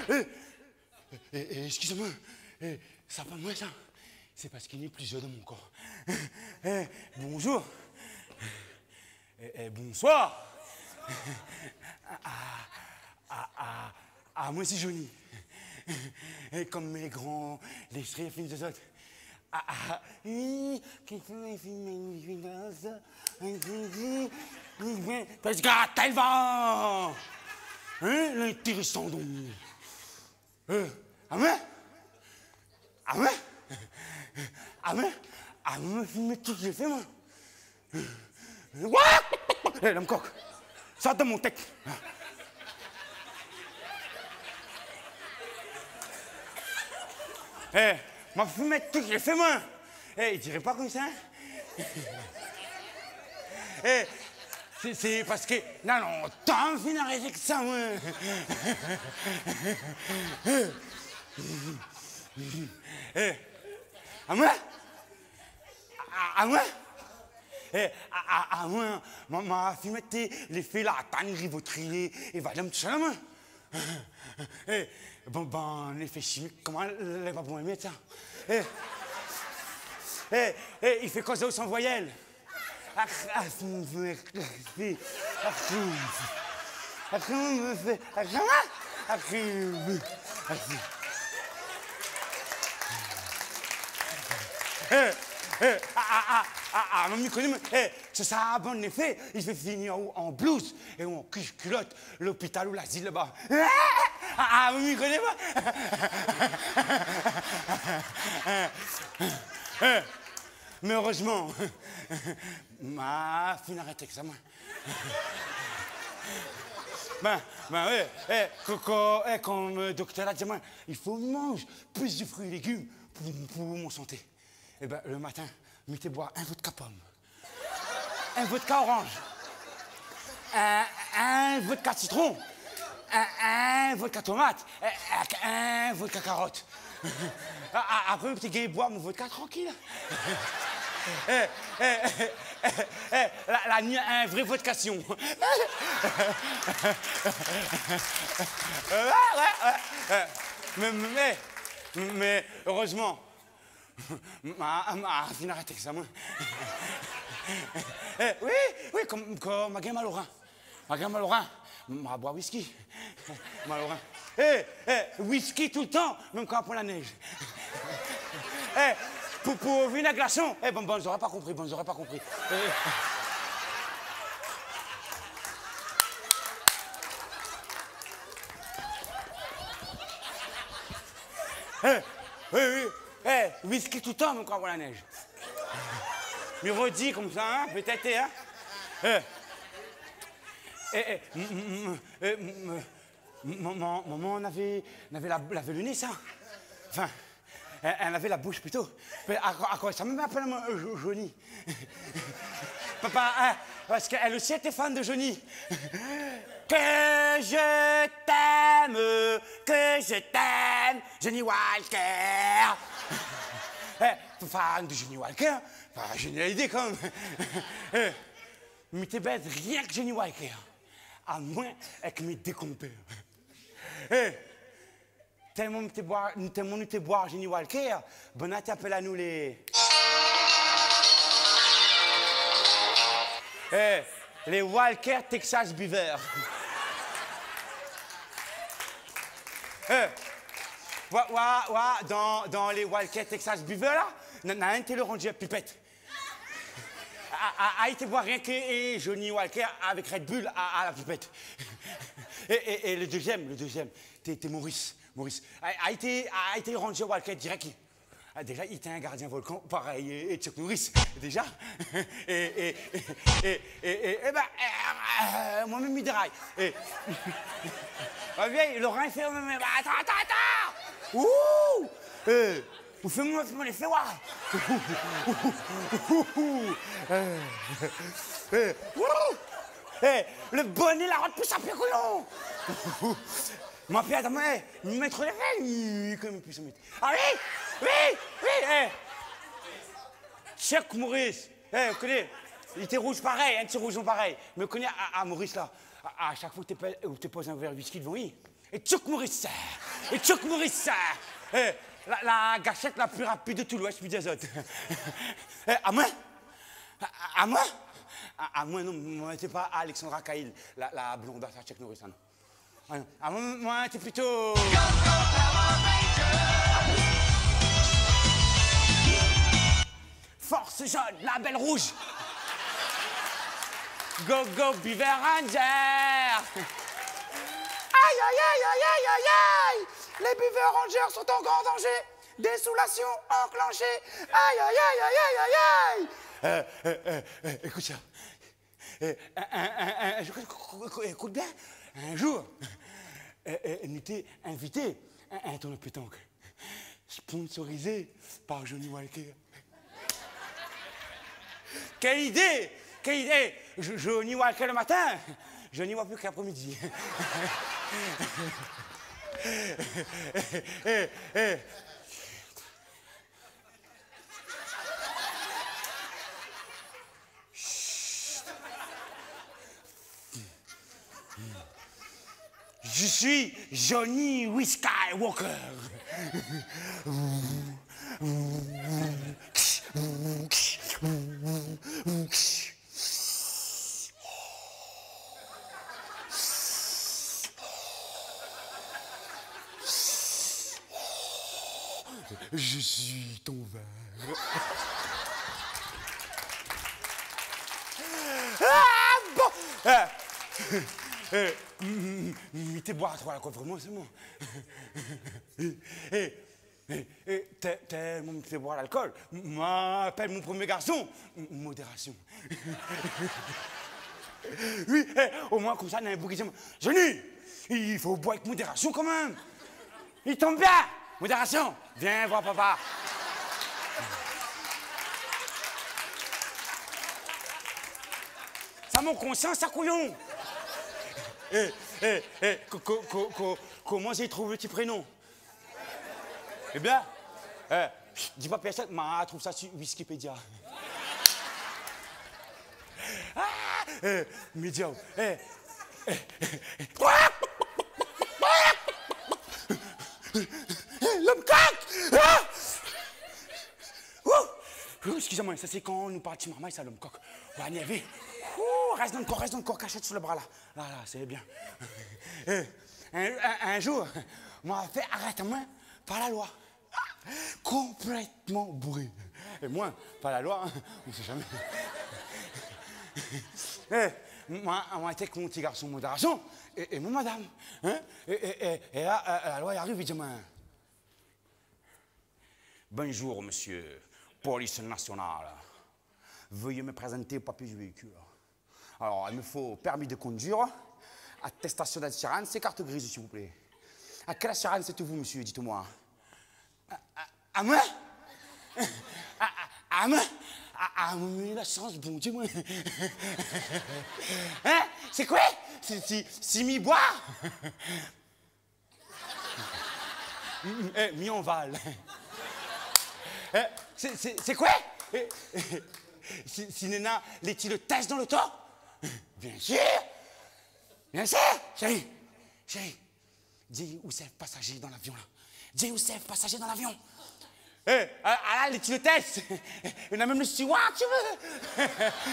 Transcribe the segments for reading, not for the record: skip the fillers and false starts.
Excusez-moi, ça va pas moi ça. C'est parce qu'il y a plusieurs dans mon corps. Bonjour. Bonsoir. Moi c'est Johnny. Comme mes grands, les frères films de autres. Oui, parce que t'as le vent. L'intéressant donc. Mais filmer tout ce que j'ai fait, moi. L'homme coq, sors de mon texte. M'a filmé tout ce que j'ai fait, moi. Il dirait pas comme ça. C'est parce que... Non, tant fin arrêter que ça, moi. Moi, m'a filmé les filles là, tannerie, vautrier, et va tout ça, moi. Bon, l'effet chimique, comment elle va pour aimer ça? Il fait quoi ça sans voyelle? Mamie connaît, ça a bon effet, il fait finir en blouse et en culotte, l'hôpital ou l'asile là-bas. Mamie connaît pas. Mais heureusement, ma fille n'arrête que ça, moi. Comme le docteur a dit, il faut manger plus de fruits et légumes pour mon santé. Eh ben, le matin, mettez boire un vodka pomme, un vodka orange, un vodka citron, un vodka tomate, un vodka carotte. Après, le petit gars, boire mon vodka tranquille. La nuit, un vrai vodcation. Mais heureusement, ma fille n'arrête que ça, moi. Oui, comme ma gamme à Laurent. Ma gamme à Laurent, m'a boire whisky. Malorant. Whisky tout le temps, même quand on prend la neige. Pour venir à glaçon, bon, j'aurais pas compris, Oui. Whisky tout le temps, même quand on prend la neige. Mais redit comme ça, hein, peut-être, hein. Maman, on avait le nez, ça. Enfin, elle avait la bouche plutôt. À quoi ça m'appelle Johnny. Papa, parce qu'elle aussi était fan de Johnny. Que je t'aime, Johnny Walker. Fan de Johnny Walker, géniale idée quand même. Mais t'es bête, rien que Johnny Walker. À moins avec mes décompères. Tellement nous t'es boire Johnny Walker, bon t'appelles à nous les... les Walker Texas Beaver. Dans les Walker Texas Beaver là, n'a un t'es le rangé à pipette. A été boire rien que Johnny Walker avec Red Bull à la pipette. Et le deuxième, t'es Maurice. A été rangé Walker direct. Déjà, il était un gardien volcan, pareil, et Chuck Norris, déjà. Moi-même, il déraille. Vieille, Laurent, il fait, attends. Ouh! Vous faites-moi les faits, le bonnet, la route plus à pied couillon. Ma fille, attends, il met trop les faits, comme il peut se mettre. Ah oui, Chuck Maurice, vous connaissez, il était rouge pareil, un petit rougeon pareil. Mais vous connaissez, à Maurice, là, à chaque fois que tu poses un verre de whisky devant lui, Et Chuck Maurice. Et Chuck Maurice. La gâchette la plus rapide de tout l'Ouest, puis des autres. À moi? À moi? À moi, non, moi, c'est pas Alexandra Cahill, la blonde à Chuck Norris, non. À moi, c'est plutôt... Force jaune, la belle rouge. Go, go, Beaver Ranger. Aïe, aïe, aïe, aïe, aïe, aïe, aïe. Les Beaver Rangers sont en grand danger. Désolation enclenchée. Aïe, aïe, aïe, aïe, aïe, aïe, aïe. Écoute ça. Écoute bien. Un jour, on était invité à un tournoi de pétanque, sponsorisé par Johnny Walker. Quelle idée! Quelle idée! Johnny Walker le matin, je n'y vois plus qu'après-midi. Je suis Johnny Skywalker. Je suis ton verre. Ah bon! Mais t'es boire à toi, quoi, vraiment, c'est bon. Tellement me fait boire l'alcool. M'appelle mon premier garçon. Modération. Oui, au moins, comme ça, on a un bouc qui dit Johnny, il faut boire avec modération quand même. Il tombe bien. Modération. Viens voir papa. Ça mon conscience, ça couillon. Comment j'ai trouvé le petit prénom? Eh bien, dis pas personne, mais trouve ça sur Wikipédia. Média. L'homme coq! Excusez-moi, ça c'est quand on nous parle de marmaille, ça l'homme coq. On va y aller. Reste dans le corps, cachette sur le bras là. Là, c'est bien. Un jour, on m'a fait arrête-moi par la loi. Complètement bourré. Et moi, par la loi, on ne sait jamais. Moi, j'étais avec mon petit garçon, modération, et mon madame. Hein? Et là, la loi arrive, il dit bonjour, monsieur, police nationale. Veuillez me présenter au papier du véhicule. Alors, il me faut permis de conduire, attestation d'assurance et carte grise, s'il vous plaît. À quelle assurance êtes-vous, monsieur? Dites-moi. À moi? À moi? Mais l'assurance, bon Dieu, moi. Hein? C'est quoi? C'est mi-boire? Mi-en-val. C'est quoi? Si Nena, les-t-il le test dans le temps? Bien sûr! Bien sûr! Chérie! Dis où c'est le passager dans l'avion, là? Dis où c'est le passager dans l'avion? Là, les le test! Il y en a même le steward, tu veux?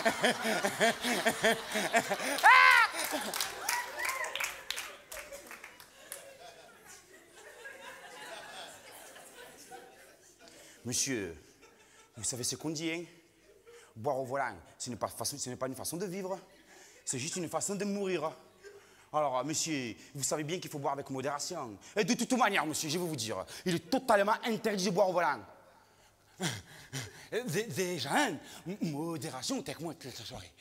Monsieur, vous savez ce qu'on dit, hein? Boire au volant, ce n'est pas une façon de vivre, c'est juste une façon de mourir. Alors, monsieur, vous savez bien qu'il faut boire avec modération. Et de toute manière, monsieur, je vais vous dire, il est totalement interdit de boire au volant. Déjà, modération, t'es avec moi toute la soirée.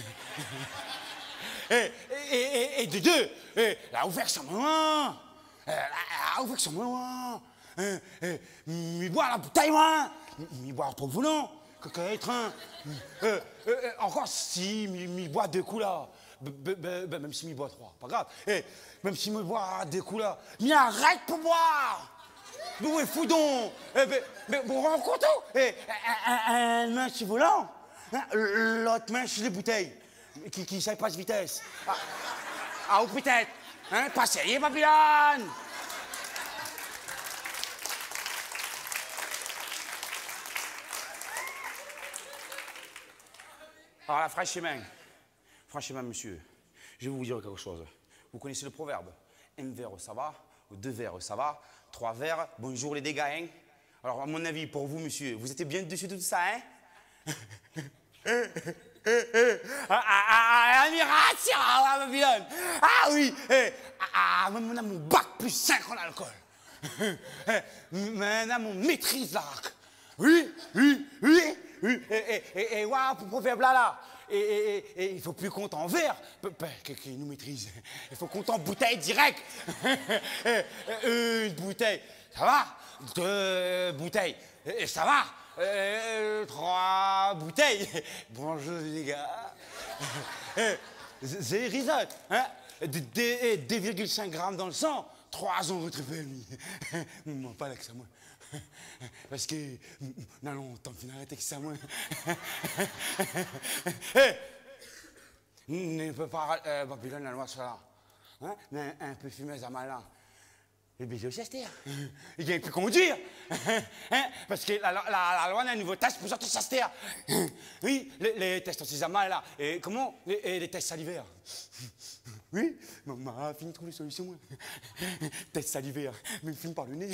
Et de deux, la ouverture moment, la ouverture moment, mi boire la bouteille, moi, mi boire pour le volant. Encore si mi boit deux coups là, même si mi boit trois, pas grave. Même si mi boit deux coups là, mi arrête pour boire. Vous êtes fou donc. Mais vous rendez compte? Une main sur le volant, l'autre main sur les bouteilles, qui ne savent pas de vitesse. Ah, ou peut-être. Hein, pas sérieux, Babylone. Alors là, franchement, monsieur, je vais vous dire quelque chose. Vous connaissez le proverbe? Un verre, ça va. Deux verres, ça va. Trois verres, bonjour les dégâts, hein. Alors, à mon avis, pour vous, monsieur, vous êtes bien dessus de tout ça, hein? Admiration, Babylone. Ah oui, on a mon bac plus 5 en alcool. Maintenant, on maîtrise l'arc. Oui. Et voilà, pour proverbe là. Et il faut plus compter en verre, qui nous maîtrise. Il faut compter en bouteille direct. Une bouteille, ça va. Deux bouteilles, ça va. Trois bouteilles. Bonjour les gars. C'est risotto, hein. 2,5 grammes dans le sang, 3 ans votre famille. Non, pas avec ça, moi. Parce que, non, longtemps qu'il arrête avec ça, moi. Ne peut pas, Babylone, la loi sur là. Hein? Mais un peu fumé à malin. Le baiser au Chester. Il vient plus conduire. Hein? Parce que la loi a un nouveau test pour sortir de Chester. Oui, les tests anti-zamal, là. Et comment? Les tests salivaires. Oui, maman a fini de trouver une solution, moi. Test salivaire. Mais il fume par le nez.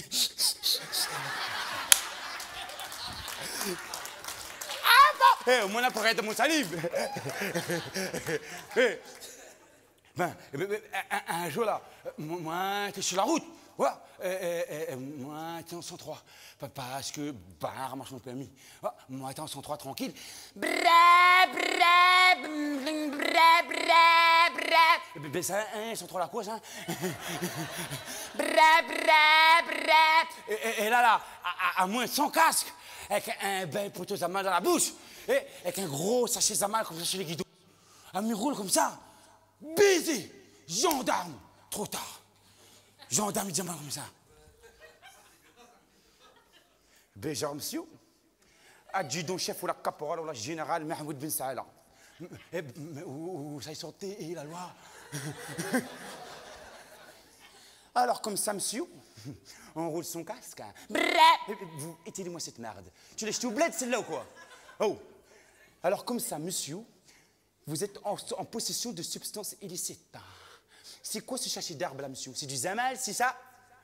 Ah bon? Au moins, on pourrait être mon salive. Un jour, là, moi, t'es sur la route. Ouais, moi, t'es en 103. Parce que, marche mon permis. Ouais, moi, t'es en 103, tranquille. Ben, ça, 103 la cause, hein. Et là, à moins sans casque, avec un bain poteau Zamal dans la bouche, et avec un gros sachet Zamal comme ça sur les guidons. Un mur roule comme ça. Baiser, gendarme, trop tard. Gendarme, il dit comme ça. Béjar, monsieur, adjudant-chef ou la caporal ou la générale Mahmoud Ben Saala. Où ça est sorti, et la loi. Alors, comme ça, monsieur, on roule son casque. Vous, éteignez-moi cette merde. Tu l'as jeté au bled, celle-là ou quoi? Oh. Alors, comme ça, monsieur, vous êtes en possession de substances illicites. C'est quoi ce sachet d'herbe là, monsieur? C'est du Zamal, c'est ça?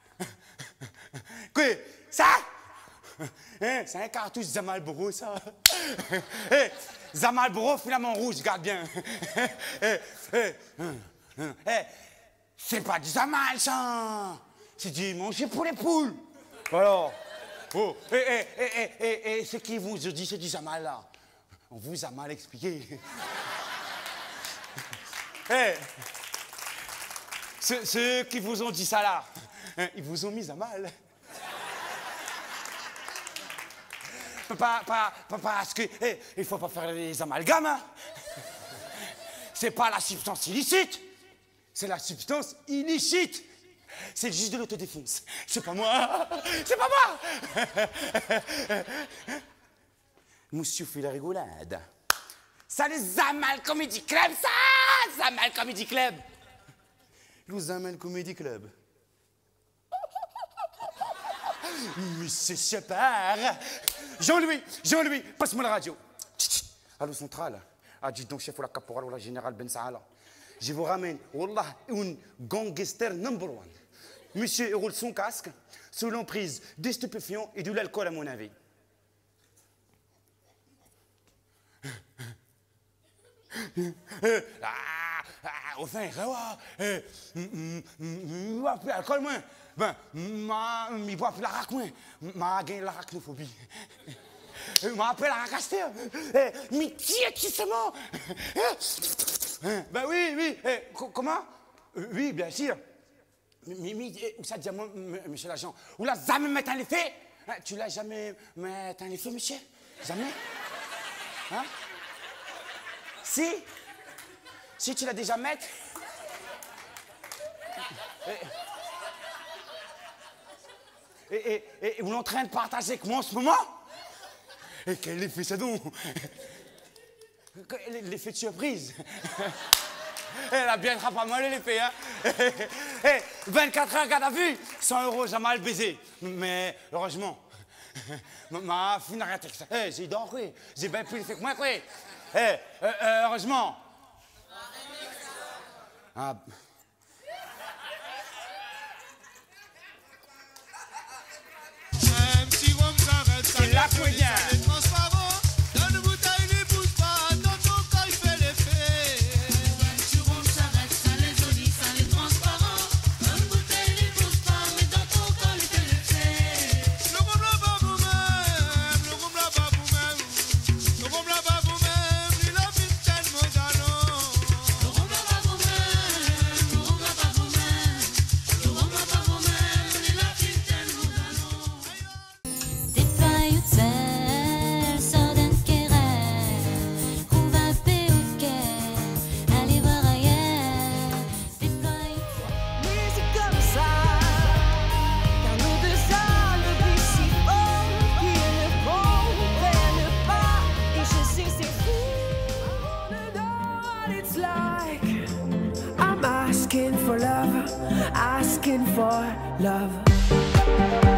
Quoi? Ça? Hein? C'est un cartouche Zamal Boro, ça. Zamal Boro, filament rouge, garde bien. C'est pas du Zamal, ça. C'est du manger pour les poules. Alors. Oh. Et ce qui vous dit, c'est du Zamal, là. On vous a mal expliqué. Ceux qui vous ont dit ça là, hein, ils vous ont mis à mal. Parce que il faut pas faire les amalgames. Hein. C'est pas la substance illicite, c'est la substance illicite. C'est le juge de l'autodéfense. C'est pas moi. C'est pas moi. Monsieur fait la rigolade. Ça, les Zamal Comedy Club, ça! Zamal Comedy Club. Le Zamal Comedy Club. Mais c'est super. Jean-Louis, passe-moi la radio. Allô, centrale. Adjudant-chef ou la caporal ou la générale Ben Saala. Je vous ramène, wallah, un gangster number one. Monsieur roule son casque sous l'emprise des stupéfiants et de l'alcool, à mon avis. Enfin, ça va. Il boit plus l'alcool, moi. Ben, il boit plus la rac, moi. M'a gagné l'arachnophobie. M'a appelé la racaster. Mais qui c'est mort? Ben oui. Comment? Oui, bien sûr. Mais où ça dit, monsieur l'agent? Où l'a jamais mettre un effet? Tu l'as jamais mettre un effet, monsieur? Jamais? Hein? Si tu l'as déjà mettre. Et vous êtes en train de partager avec moi en ce moment? Et quel effet ça donc? L'effet de surprise. Elle a bien pas mal l'effet, hein? Eh, 24 heures garde à vue, 100 € jamais le baiser. Mais heureusement, ma fille n'a rien fait que ça. Eh, j'ai dormi, quoi. J'ai bien plus fait que moi, quoi. Eh, heureusement. Ah. C'est la comédienne. Asking for love, asking for love.